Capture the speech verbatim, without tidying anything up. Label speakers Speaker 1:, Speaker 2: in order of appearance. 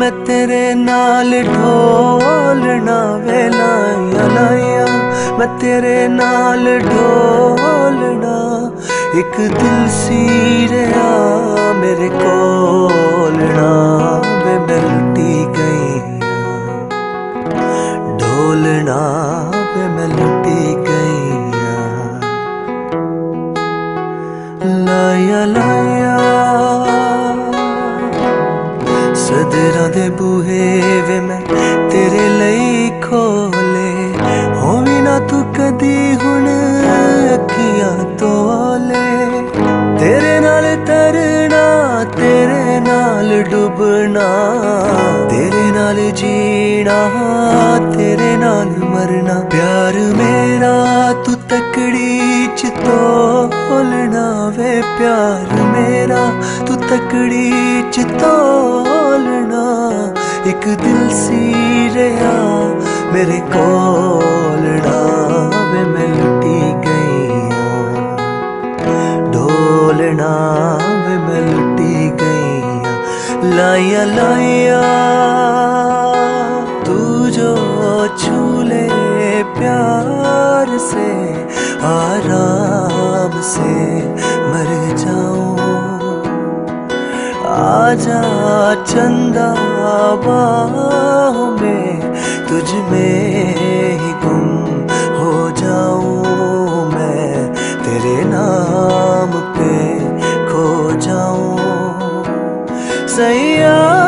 Speaker 1: मैं तेरे नाल ढोलना वे लाइया लाइया, मैं तेरे नाल ढोलना। एक दिल सी रहा मेरे कोलना वे मैं लुटी गई ढोलना वे मैं लुटी गई लाया लाया। सदरां दे बूहे वे मैं तेरे लई खोले, होवी ना तू कदी हुण अखियां तोले। तेरे नाल तरना तेरे नाल डुबना, तेरे नाल जीना तेरे नाल मरना। प्यार मेरा तू तकड़ी च तोलना वे, प्यार मेरा तू तकड़ी च तोलना। एक दिल सी रहा मेरे कोलना वे मैं लुटी गई ढोलना वे मैं लुटी गई लाइया लाइया। तू जो छूले प्यार से आराम से मर जाऊं। आजा चंदा बाहों में तुझ में ही गुम हो जाऊं। मैं तेरे नाम पे खो जाऊं सैया।